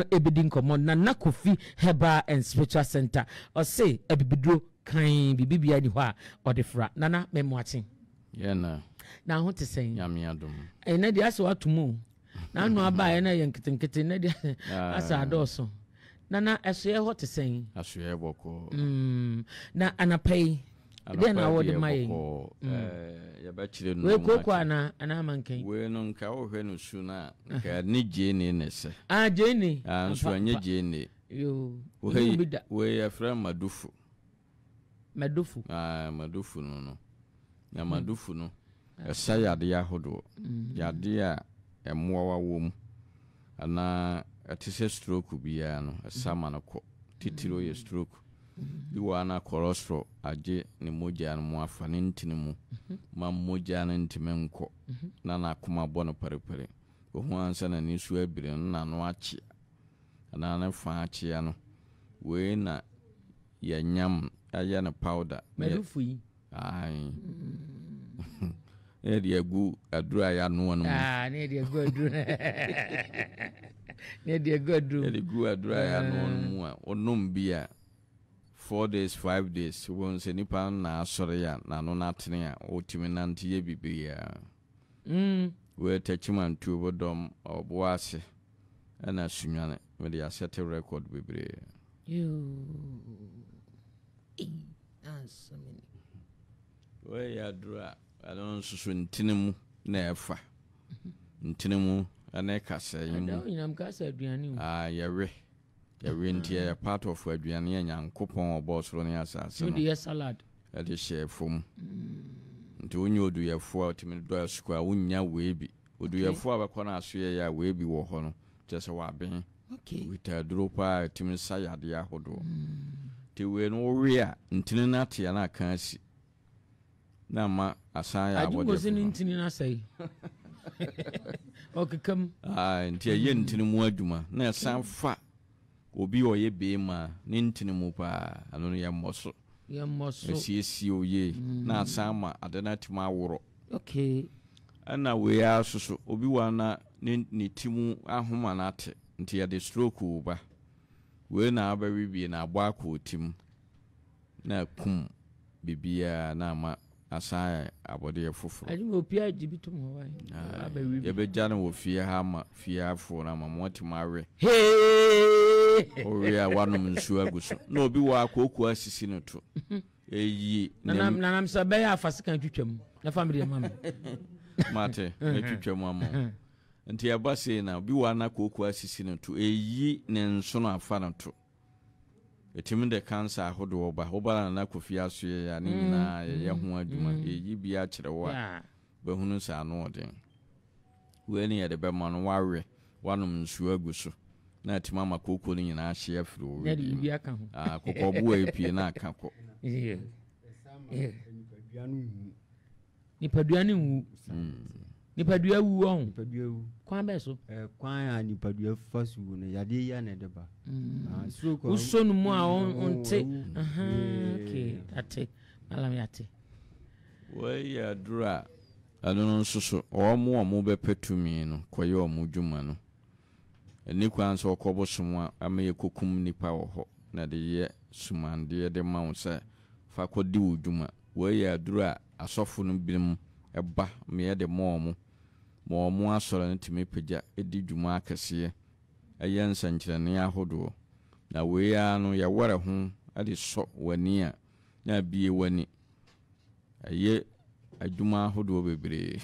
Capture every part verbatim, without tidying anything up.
ebedi nkomo na na Kofi Herbal and Spiritual Center or say ebibidro kan bibibia ni ho a odefra nana memwache ye na na ho te sen nyame adom e na dia so atomu na no aba e na ye nketenkete na dia asa adoso nana esoye ho te sen asoye boko mm na anapai dia na wo de mai eh ya ba chire no we koko ana ana mankan we no nka wo hwe no su na nka ni je ni ne se ah je ni ah nso anye je ni yo we we ya fra madufu madufu ah madufu no no na madufu no esa yade ya hodo yade a emowa wom ana atise stroke bia no esa manako titiro ye stroke iwa na cholesterol aje ni moja no mu afa ne ntini mu ma moja na ntime nko na na akoma bɔ no parepare ho ansa na ni su abire na no achi na na fa achi ya no we na ya nyam aya na powder madufu yi ai e di egu adura ya no no ah ne di egu adura ne di egu adura e di egu adura ya no mu a onom bia four days five days won se nipa na asore ya na no na tene ya otimi nante ye bibia mm we tachiman tu bodom oboase ana sunwane we dey set record bibre you as many we ya dura alon susu ntinemu na efa ntinemu ana kasa yimu adawo nyam kasa aduane ah yewe yewe ntie part of aduane ya nyankopon obosoro ne asase no do salad e dey share fom nti onyo odu yefo otimi do asukwa wonya weebi odu yefo abekọ na asoye ya weebi wo ho no tese wa ben okay wita dropa timi sayade ya hodo ti we no we a ntini na te ya na kan si na ma asan ya abode ajugo ni ntini na sai okekam ah nti ye ntini mu aduma na asan fa obi oye be ma ni ntini mu pa anu ya moso ya moso esi oye na asan ma adana tima woro okay ana we ya susu obi wa na ni timu ahoma na ate nti ya de stroke uba we na abawi bi na agba akọ tim na kum bibia na ma asaya abode fufuru aji mo pia jibitum ho wa abawi ye be jana wo fie ha ma fie afo na ma moti mawe hey ori a wanum nsu aguso na obi wa akoku asisi no to eyi na na nam sabe ya afasika twetwam na family mama mate na twetwam amo nti ya base na obi wa na koku asisi no to eyi ne nso no afa no to etimi de cancer ahodo oba oba na Kofi aso ya ni na ye ho aduma eyi bia kirewa be hunu sa no odin we ni ye de be ma no wawe wanum nsu aguso na etima ma koku ni nyina ahye afiri o na de bia ka ho ah kokobo epie na aka ko eh nipadua ni wu nipadua wu on nipadua wu kwan be so eh kwan a nipadua fasu no yade ya na deba ah stroke usonu mu a onte aha okay ate malam yate we ya dura anu nso so omo omo be petumi no koye omo dwuma no eni kwan so okobo somo amaye kokum nipa wo ho na de ye sumande de mawo se fa kodi wo dwuma we ya dura asofo no birim eba me de mo omo mo omo asoro ntimi pagya edi dwuma akese eye nsankyerene ahodo na we ya no ya ware ho ade so wani a na bie wani eye adwuma ahodo bebre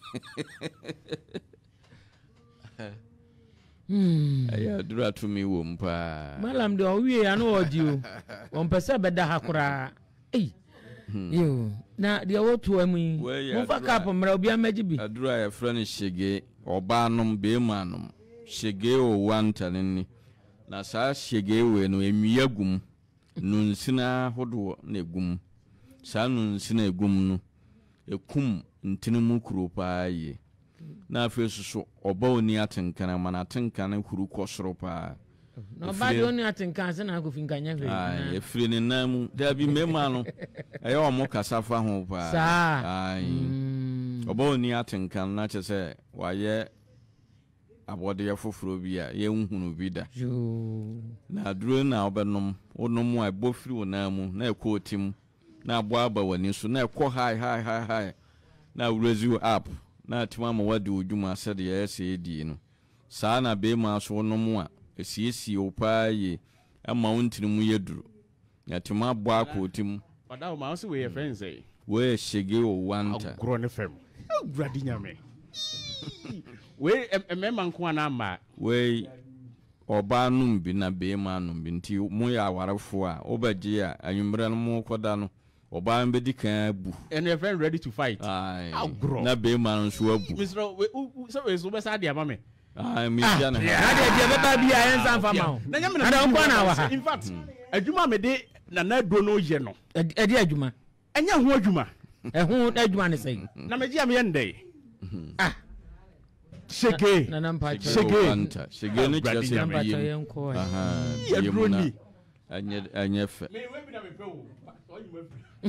hmm aya dura to mi wo mpa malam de owie ya no odi o on pese beda hakura eh yo na de wotu amu mo fa kap mra obi amaji bi adura ya friend shege oba anom be manom shege o wantanni na sa shege we no emia gum nunsina hodo na egum sa nunsina egum no ekum ntinimu kuro paaye na afesuso oba oni atenkana mana atenkana huru kosoro paa no ba de oni atenkan se na Kofi nkanya hwe ai efiri ne namu da bi mema no aye o mo kasafa ho paa sa ai oba oni atenkan na che se waye abode ya foforo bi a ye nhunu bi da yo na aduro na obenom onom a bofiri wonamu na ekotim na abo aba wani so na ekọ high high high high na raise you up na atima ma wadi odwuma sede ya ese edi no saa na be ma so onom a esiesi opaye ama wontini mu yeduru na tima abo akotim oda ma so we friends say we shege o wanta agro ne fam gradi nyame we emema nko ana ma we oba num bi na be ma num bi nti mu ya awarefo a obaje a anwumre no mu koda no oba mbe di kan bu and your friend ready to fight agro na be ma no so abu mister so we so be sa dia ma me ah mi dia na na dia dia be ba bia en san fama na nyame na nko na wa in fact adwuma me de na na do no ye no e di adwuma enya ho adwuma e ho adwuma ne sei na me gia me ye ndey ah shege na na mpa shege shege ne kira se bi aha ye ni anye anye fe me we bi na me pe wo oyima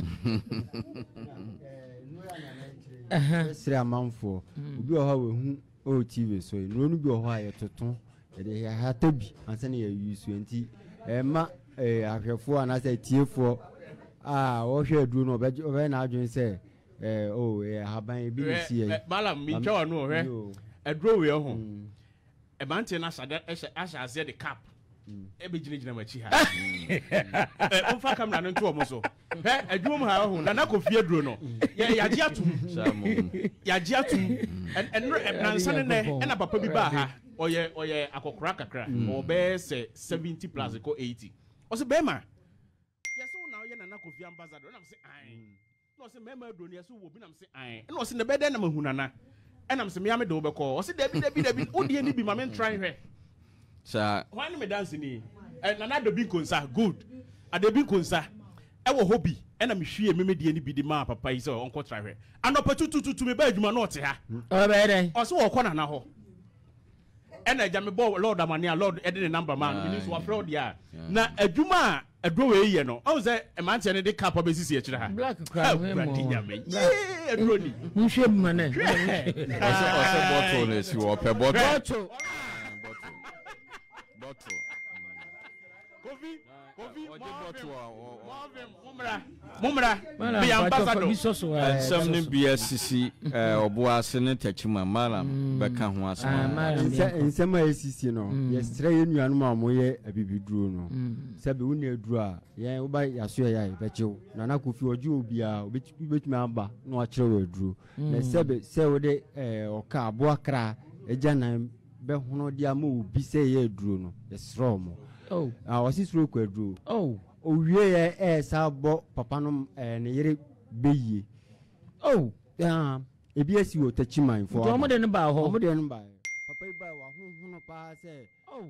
eh sira amanfo obi o ha we hu o T V so no no bi o ha ye toton e de ha tabi ansa na ye use enti e ma eh ahwefo ana say tiefo ah wo hwe aduru no obe na adwen say eh oh eh haban bi ni si e malam mi twa no hwe aduru we ho e mante na sada asha azie de cap e be gine gine machi ha e o fa camera no nto omo so he aduru mu ha ho na na Kofi aduru no ye ya ji atum ya ji atum en na nsan ne e na papa bi ba ha oye oye akokora kakra o be se seventy plus ko eighty o se be ma yes so now ye na na Kofi ambassador na say ai no se me ma aduru ne so wo bi na say ai no se ne be den na mahunana e na me se me ame de wo be ko o se da bi da bi da bi o de ni bi ma me try hwe sa why me dance ni eh na na do bi konsa good ade bi konsa e wo hobby e na me hwie me me de ni bi di ma papa yi so onko try hwe anopa tututu me ba adwuma na ote ha o be dey o se wo ko na na ho e na ja me bo lord amania lord e de number man me so afro dia na adwuma a adwo we ye no o se e man tie ne de cap obesisi e kire ha black crowd we mo eh adwo ni nhwe mu na o se o se bottle ne si wo pe bottle bottle Kofi Kofi mumra mumra be ambassador some ne bia sisi obo ase ne tachima malam beka ho asema nsema esisi no yestre ye nuanu ma moye abibiduro no sebe woni aduro a ye wo ba yaso ya ye bechew na na Kofi oji obi a obetumi aba na wa kire we aduro na sebe se wo de oka abo akra eja na be hono dia ma obi se ye aduro no yesro mo oh ah wasi sro ko aduro oh owie ye e sa bo papa no ne yere beye oh ah ebi esi wo tachima info to mo de ne ba ho mo de ne ba papa iba wa honhono pa se oh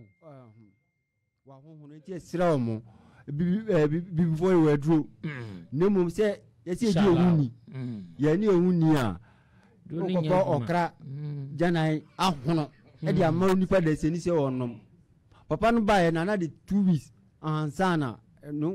wa honhono ti esira mo bi before we aduro nemu se yesi di ohuni ye ni ohuni a ko okra janai ahono e di ama nipa da se ni se wonom papa no ba ye na na de two weeks ansana no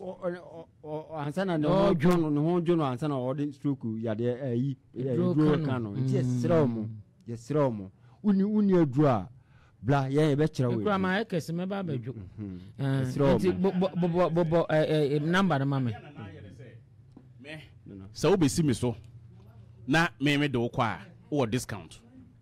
ansana no jono no jono ansana o de stroke ya de ayi dro kanu ti esira mo ye sira mo uni uni aduro a bla ye be kira we kura ma e kese me ba badwo eh ti bo bo bo bo eh number na mame me so we be see me so na me me de wo kwa o discount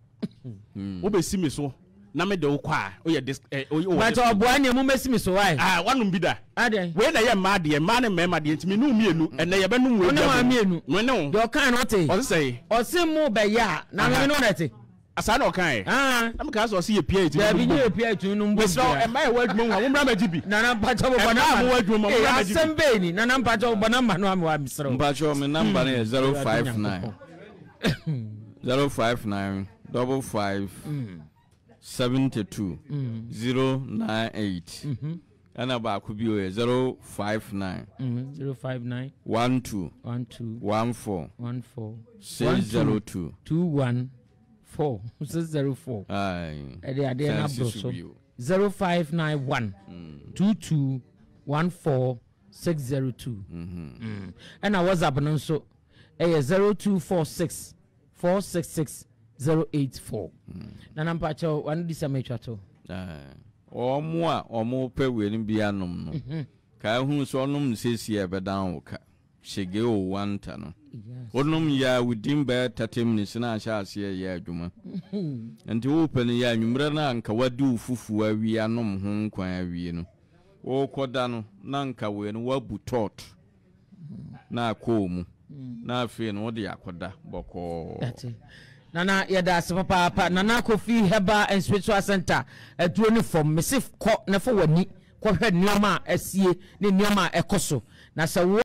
wo be see me so na me de wo kwa o ye dis o ye but oboa ne mu mesi me so why ah wanum bi da ade we na ye ma de ma ne me ma de ntimi nu mienu ene ye be nu mu e ma mienu no ne do kan no te o say o se mu be ya na me no na te asa na o kan e ah am ka so se ye pia ti da bi ye pia tu nu mbo so e ma ye wadwuma wa mumra ma jibi na na mpacho bo na ma wadwuma mumra ma jibi asembe ni na na mpacho bo na ma no am wa misro mpacho me number is zero five nine zero five nine double five seventy-two zero nine eight and about could be zero five nine zero five nine one two one two one four one four six zero two two one four six zero four aye ade ade na bro so zero five nine one two two one four six zero two and our WhatsApp no so eh zero two four six four six six zero eight four. Na nampa cho wan di sama twato. Eh. Omo a omo pe we ni bia nom no. Ka hu so nom sesi e bedan wo ka. Shege o wanta no. Onom ya within by thirty minutes na sha ase ya adwuma. Enti wo pe ni ya nwumre na anka wadu fufu awi anom ho nkwan awi no. Wo koda no na nka we no wabu tot. Na akomu. Na afi no de akoda boko. Nana yada se papa papa Nana Kofi Herbal and Spiritual Center aduro ni form mesif ko na fo wani ko hwe nneoma asie ne nneoma ekoso na se